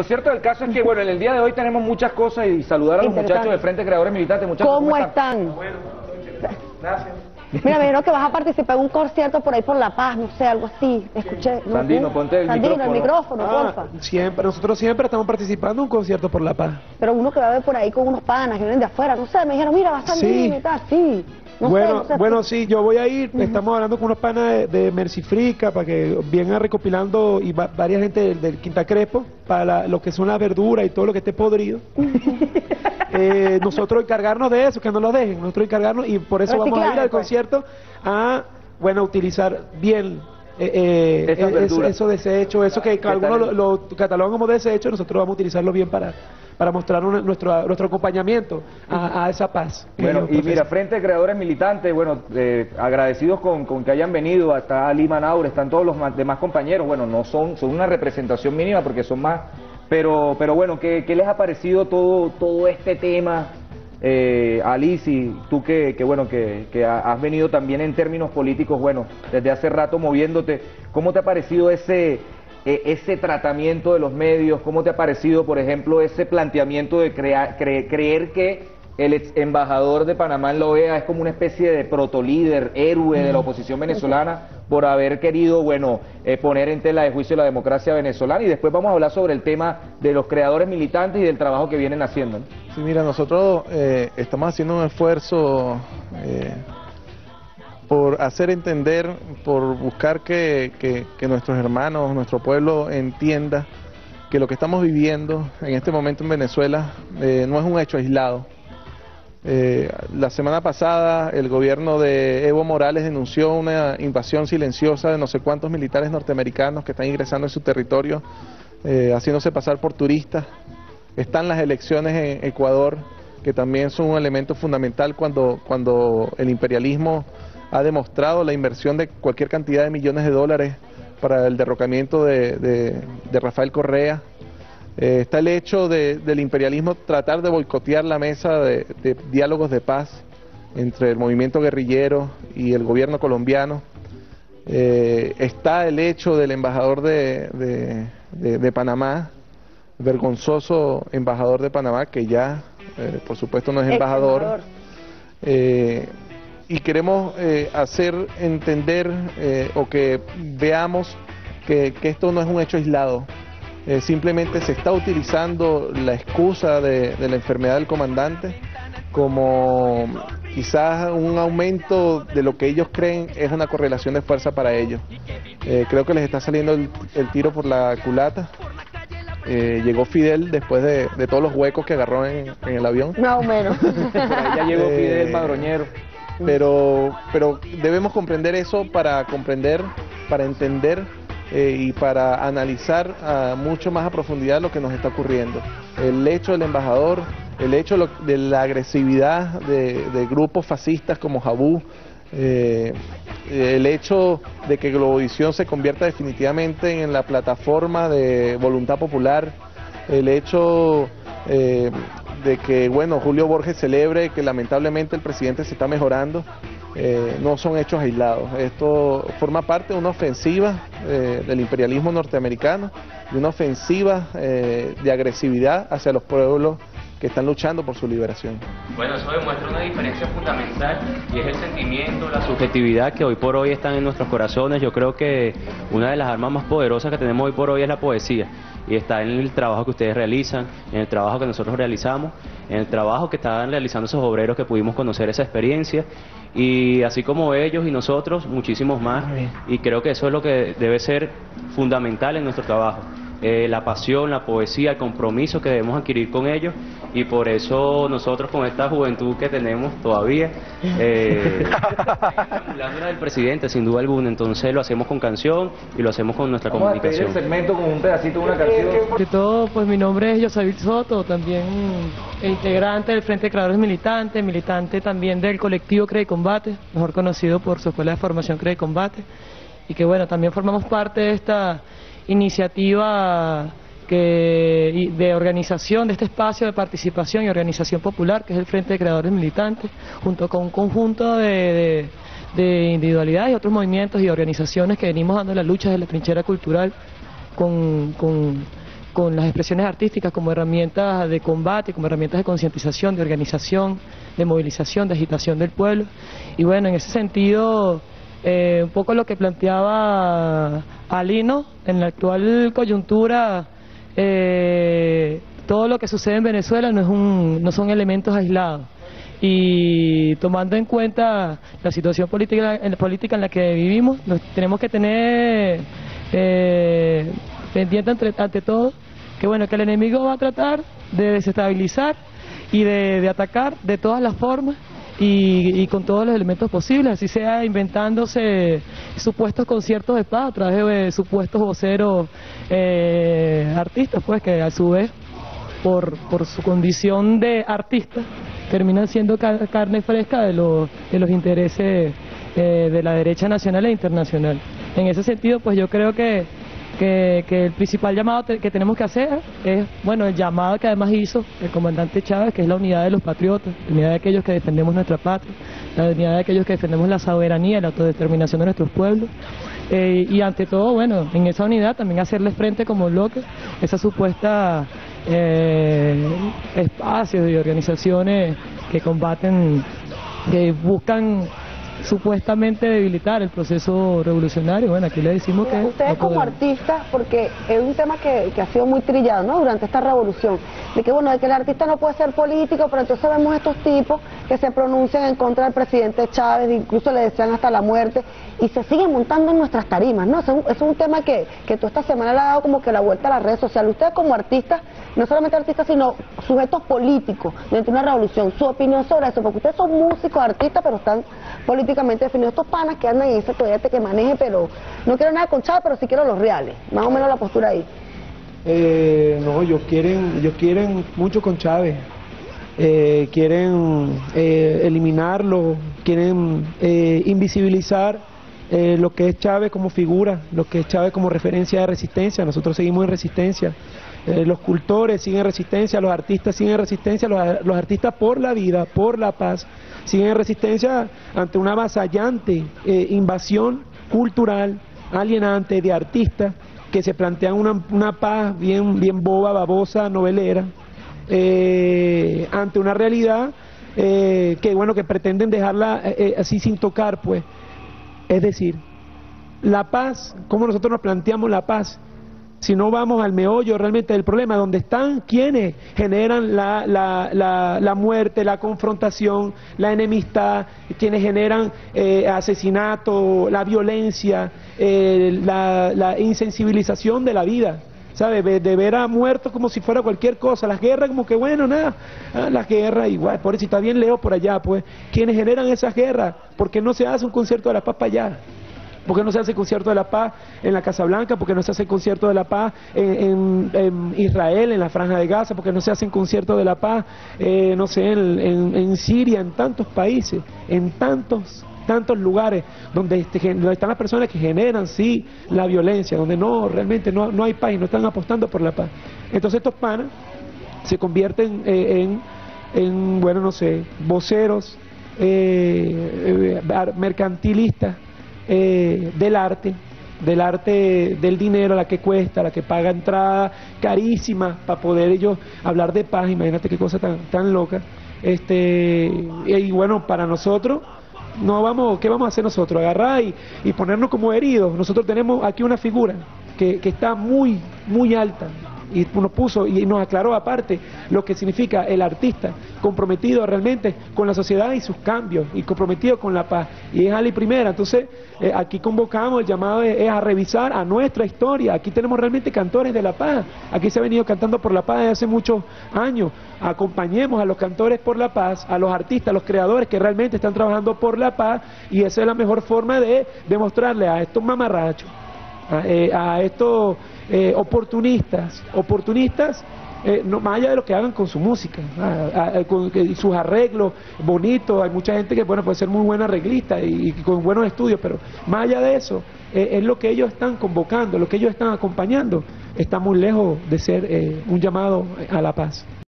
Lo cierto del caso es que, bueno, en el día de hoy tenemos muchas cosas y saludar a los muchachos del Frente de Creadores Militantes. Muchachos, ¿Cómo están? Bueno, gracias. Mira, me dijeron que vas a participar en un concierto por ahí por La Paz, no sé, algo así, escuché. ¿No? Sandino, ponte el Sandino, el micrófono, porfa. Nosotros siempre estamos participando en un concierto por La Paz. Pero uno que va a ver por ahí con unos panas que vienen de afuera, no sé, me dijeron, mira, va Sandino y tal, sí. No Bueno, sí, yo voy a ir, estamos hablando con unos panas de Mercifrica para que vengan recopilando y varias gente del Quinta Crespo para lo que son las verduras y todo lo que esté podrido. Nosotros encargarnos de eso, que no lo dejen, nosotros encargarnos y por eso vamos a ir al concierto a, bueno, utilizar bien esos desechos, eso que algunos lo catalogan como desechos, nosotros vamos a utilizarlo bien para mostrar nuestro acompañamiento a esa paz. Bueno, y mira, Frente de Creadores Militantes, bueno, agradecidos con que hayan venido, hasta Ali Manaure, están todos los demás compañeros, bueno, no son una representación mínima porque son más, pero bueno, ¿qué les ha parecido todo este tema? Alici, tú que has venido también en términos políticos, bueno, desde hace rato moviéndote, ¿cómo te ha parecido ese tratamiento de los medios? ¿Cómo te ha parecido, por ejemplo, ese planteamiento de creer que el ex embajador de Panamá en la OEA es como una especie de protolíder, héroe de la oposición venezolana por haber querido, bueno, poner en tela de juicio la democracia venezolana? Y después vamos a hablar sobre el tema de los creadores militantes y del trabajo que vienen haciendo, ¿no? Sí, mira, nosotros estamos haciendo un esfuerzo por hacer entender, por buscar que nuestros hermanos, nuestro pueblo entienda que lo que estamos viviendo en este momento en Venezuela no es un hecho aislado. La semana pasada el gobierno de Evo Morales denunció una invasión silenciosa de no sé cuántos militares norteamericanos que están ingresando en su territorio, haciéndose pasar por turistas. Están las elecciones en Ecuador, que también son un elemento fundamental cuando el imperialismo ha demostrado la inversión de cualquier cantidad de millones de dólares para el derrocamiento de Rafael Correa. Está el hecho del imperialismo tratar de boicotear la mesa de diálogos de paz entre el movimiento guerrillero y el gobierno colombiano. Está el hecho del embajador de Panamá, vergonzoso embajador de Panamá, que ya, por supuesto, no es embajador. Y queremos hacer entender o que veamos que esto no es un hecho aislado. Simplemente se está utilizando la excusa de la enfermedad del comandante como quizás un aumento de lo que ellos creen es una correlación de fuerza para ellos. Creo que les está saliendo el tiro por la culata. Llegó Fidel después de todos los huecos que agarró en el avión. Más o menos. Por ahí ya llegó Fidel Madroñero. Pero debemos comprender eso para comprender, para entender y para analizar mucho más a profundidad lo que nos está ocurriendo. El hecho del embajador, el hecho de la agresividad de grupos fascistas como Jabú, el hecho de que Globovisión se convierta definitivamente en la plataforma de voluntad popular, el hecho de que, bueno, Julio Borges celebre que lamentablemente el presidente se está mejorando, no son hechos aislados. Esto forma parte de una ofensiva del imperialismo norteamericano, de una ofensiva de agresividad hacia los pueblos que están luchando por su liberación. Bueno, eso demuestra una diferencia fundamental y es el sentimiento, la subjetividad que hoy por hoy están en nuestros corazones. Yo creo que una de las armas más poderosas que tenemos hoy por hoy es la poesía y está en el trabajo que ustedes realizan, en el trabajo que nosotros realizamos, en el trabajo que estaban realizando esos obreros que pudimos conocer esa experiencia y así como ellos y nosotros, muchísimos más, y creo que eso es lo que debe ser fundamental en nuestro trabajo. La pasión, la poesía, el compromiso que debemos adquirir con ellos y por eso nosotros con esta juventud que tenemos todavía emulando del presidente sin duda alguna, entonces lo hacemos con canción y lo hacemos con nuestra comunicación. Vamos a despedir el segmento con un pedacito de una canción. De todo, pues mi nombre es Josavil Soto, también integrante del Frente de Creadores Militantes, militante también del colectivo Cree y Combate, mejor conocido por su escuela de formación Cree y Combate, y que bueno, también formamos parte de esta iniciativa de organización de este espacio de participación y organización popular que es el Frente de Creadores Militantes, junto con un conjunto de individualidades y otros movimientos y organizaciones que venimos dando la lucha de la trinchera cultural con con las expresiones artísticas como herramientas de combate, como herramientas de concientización, de organización, de movilización, de agitación del pueblo. Y bueno, en ese sentido, un poco lo que planteaba Alino, en la actual coyuntura, todo lo que sucede en Venezuela no son elementos aislados. Y tomando en cuenta la situación política en la que vivimos, tenemos que tener pendiente ante todo que bueno, que el enemigo va a tratar de desestabilizar y de atacar de todas las formas y con todos los elementos posibles, así sea inventándose supuestos conciertos de paz a través de supuestos voceros artistas, pues que a su vez por su condición de artista terminan siendo carne fresca de los intereses de la derecha nacional e internacional. En ese sentido, pues yo creo que el principal llamado que tenemos que hacer es, bueno, el llamado que además hizo el comandante Chávez, que es la unidad de los patriotas, la unidad de aquellos que defendemos nuestra patria, la unidad de aquellos que defendemos la soberanía y la autodeterminación de nuestros pueblos. Y ante todo, bueno, en esa unidad también hacerles frente como bloque esa supuesta espacios y organizaciones que combaten, que buscan supuestamente debilitar el proceso revolucionario. Bueno, aquí le decimos que ustedes no como artistas, porque es un tema que ha sido muy trillado, ¿no?, durante esta revolución, de que bueno, de que el artista no puede ser político, pero entonces vemos estos tipos que se pronuncian en contra del presidente Chávez, incluso le desean hasta la muerte, y se siguen montando en nuestras tarimas, ¿no? Eso es un tema que toda esta semana le ha dado como que la vuelta a las redes sociales. Ustedes como artistas, no solamente artistas, sino sujetos políticos dentro de una revolución, su opinión sobre eso, porque ustedes son músicos, artistas, pero están políticamente definidos. Estos panas que andan en ese cohete que maneje, pero no quiero nada con Chávez, pero sí quiero los reales, más o menos la postura ahí. No, ellos quieren mucho con Chávez, quieren eliminarlo, quieren invisibilizar lo que es Chávez como figura, lo que es Chávez como referencia de resistencia. Nosotros seguimos en resistencia, los cultores siguen en resistencia, los artistas siguen en resistencia, los artistas por la vida, por la paz, siguen en resistencia ante una avasallante invasión cultural, alienante de artistas que se plantean una paz bien boba, babosa, novelera, ante una realidad que bueno, que pretenden dejarla así sin tocar, pues. Es decir, la paz, ¿cómo nosotros nos planteamos la paz? Si no vamos al meollo realmente del problema, donde están quienes generan la muerte, la confrontación, la enemistad, quienes generan asesinato, la violencia, la insensibilización de la vida, ¿sabe? De ver a muertos como si fuera cualquier cosa, las guerras como que bueno, nada, las guerras igual, por eso está bien lejos por allá, pues, quienes generan esas guerras, ¿por qué no se hace un concierto de la paz para allá? ¿Por qué no se hace el concierto de la paz en la Casa Blanca? ¿Por qué no se hace el concierto de la paz en Israel, en la Franja de Gaza? ¿Por qué no se hace un concierto de la paz, no sé, en Siria, en tantos países, en tantos lugares donde están las personas que generan, sí, la violencia, donde realmente no hay paz y no están apostando por la paz? Entonces estos panas se convierten en bueno, no sé, voceros, mercantilistas, del arte, del dinero, la que cuesta, la que paga entrada carísima para poder ellos hablar de paz. Imagínate qué cosa tan loca. Y bueno, para nosotros, ¿qué vamos a hacer nosotros? Agarrar y ponernos como heridos. Nosotros tenemos aquí una figura que está muy alta, y nos puso y nos aclaró aparte lo que significa el artista, comprometido realmente con la sociedad y sus cambios, y comprometido con la paz, y es Ali Primera. Entonces aquí convocamos, el llamado es a revisar a nuestra historia. Aquí tenemos realmente cantores de la paz, aquí se ha venido cantando por la paz desde hace muchos años. Acompañemos a los cantores por la paz, a los artistas, a los creadores que realmente están trabajando por la paz, y esa es la mejor forma de demostrarle a estos mamarrachos, a estos oportunistas, no, más allá de lo que hagan con su música, con sus arreglos bonitos. Hay mucha gente que bueno, puede ser muy buena arreglista y con buenos estudios, pero más allá de eso, es lo que ellos están convocando, lo que ellos están acompañando, está muy lejos de ser un llamado a la paz.